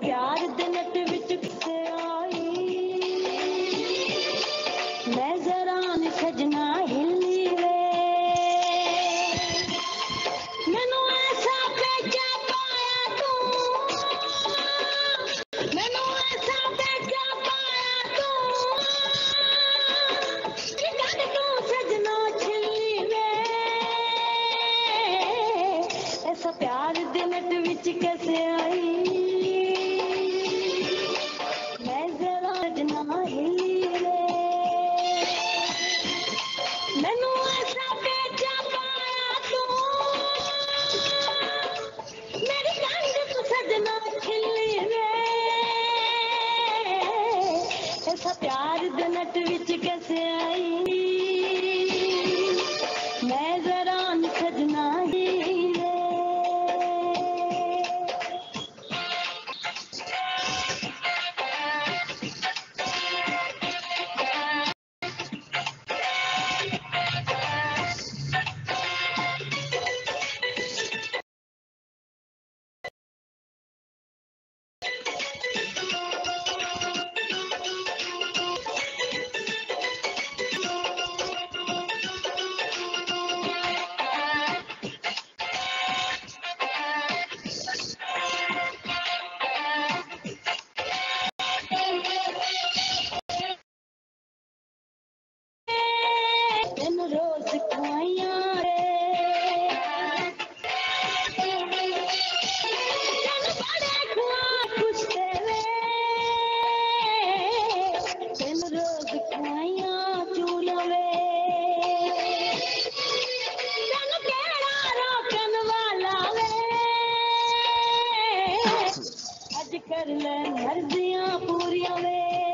प्यार दे नट विच किसे आई मैं जरा नी सजना हिली वे मैनू ऐसा बेचा पाया तू मैनू ऐसा बेचा पाया तू कि गल तू सजना छिली वे ऐसा प्यार दे नट विच कैसे आई मैं जरा सजना हिली वे मैनू ऐसा बेचा पाया तू मेरी गंढ तू सजना खिली वे ऐसा प्यार दे नट विच कैसे आई मैं जरा नी सजना हिली वे दिन रोज खुआइयां रे दिन बड़े खुआ पुछते वे दिन रोज खुआइयां चूल वे दिन केड़ा रोकन वाला वे अज कर ले मर्जियां पूरियां वे